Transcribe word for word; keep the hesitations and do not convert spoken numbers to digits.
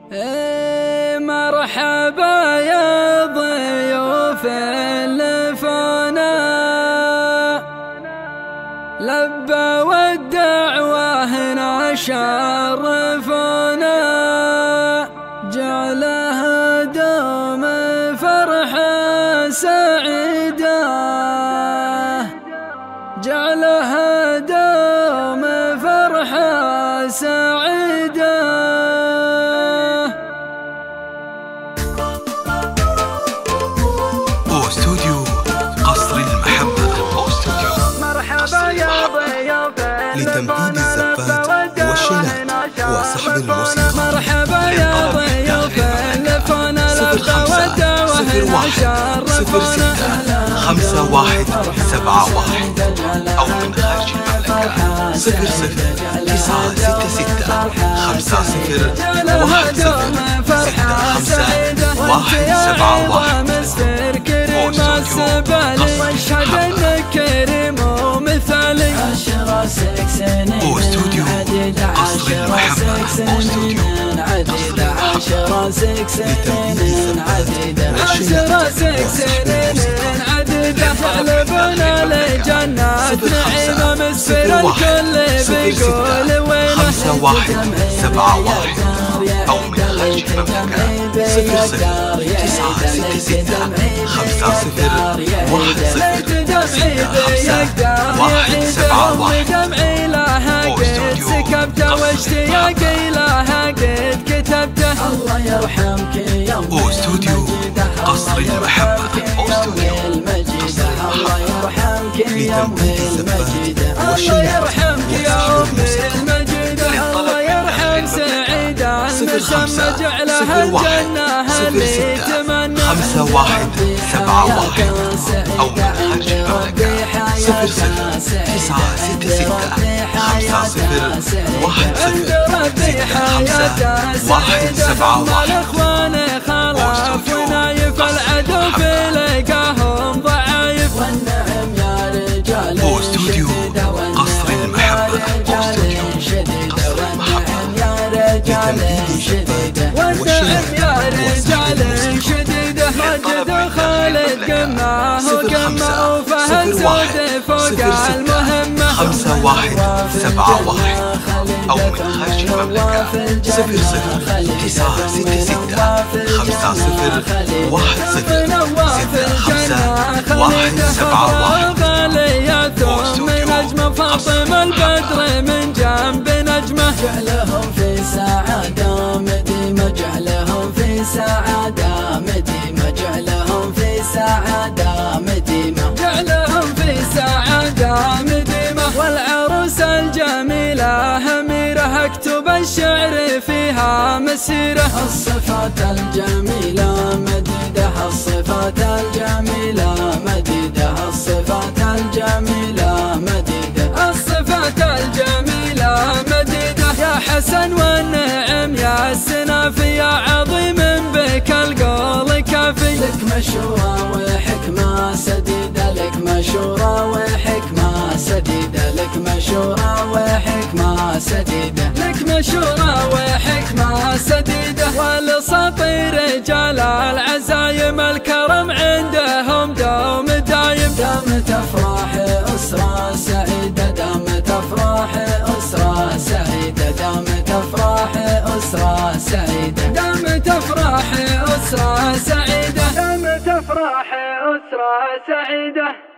إيه مرحبا يا ضيوف الفنا، لبوا الدعوة هنا شرفونا، جعلها دوم فرحة سعيدة، جعلها دوم فرحة سعيدة. استوديو قصر المحبة. استوديو مرحبا يا ضيوف لتنفيذ الزفات والشيلات وسحب الموسيقى. مرحبا يا ضيوف الفنا، صفر خمسة صفر واحد صفر ستة خمسة واحد سبعة واحد أو من خارج المملكة صفر صفر تسعة ستة ستة خمسة صفر واحد صفر ستة خمسة واحد سبعة واحد. واشهد انك كريم ومثالي. استوديو قصر المحبة. استوديو عديدة عشرة سك سنين عديدة عشرة سك سنين عديدة، قلبنا لجنات نعيمة مسفر الكل بيقول وينه. خمسة واحد سبعة واحد أو من خارج المملكة صفر صفر تسعة ستة ستة خمسة صفر واحد صفر ستة خمسة واحد سبعة واحد. دمعي لها قد سكبته واشتياقي لها قد كتبته. الله يرحمك يا أم استوديو قصر المحبة. استوديو المجيدة، الله يرحمك يا أم المجيدة، الله والشيلات يرحمك يا أم المجيدة، الله يرحم سعيدة المسمى جعلها الجنة اللي يتمنى. خمسة واحد سبعة واحد أو من خارج المملكة صفر صفر تسعة ستة ستة خمسة صفر واحد صفر ستة خمسة واحد سبعة واحد. الأخوان خلاف ونايف العدو في لقاهم ضعايف. والنعم يا رجال استوديو قصر المحبة. استوديو قصر المحبة لتنفيذ شديدة، والنعم يا رجال شديدة. مجد خالد قماه وقماه وفهد زود فوق المهمة. خمسة واحد سبعة واحد أو من خارج المملكة صفر صفر تسعة ستة ستة خمسة صفر واحد صفر ستة خمسة واحد سبعة واحد. من نجمة فاطمة البدر من جنب نجمة، جعلهم في سعادة مديمة، جعلهم في سعادة مديمة، جعلهم في سعادة مديمة، جعلهم في سعادة مديمة. والعروسة الجميلة أميرة اكتب الشعر فيها مسيرة. الصفات الجميلة مديدة، الصفات الجميلة مديدة، الصفات الجميلة مديدة، الصفات الجميلة مديدة. يا حسن والنعم يا السنافي، يا عظيم بك القول كافي. لك مشورة وحكمة سديدة، لك مشورة وحكمة سديدة، لك مشورة وحكمة سديدة، لك مشورة وحكمة سديدة. ولسطي رجال العزايم الكرم عندهم دوم دايم. دامت أفراح أسرة سعيدة، دامت أفراح أسرة سعيدة، دامت أفراح أسرة سعيدة، دامت أفراح أسرة سعيدة، دامت أفراح أسرة سعيدة.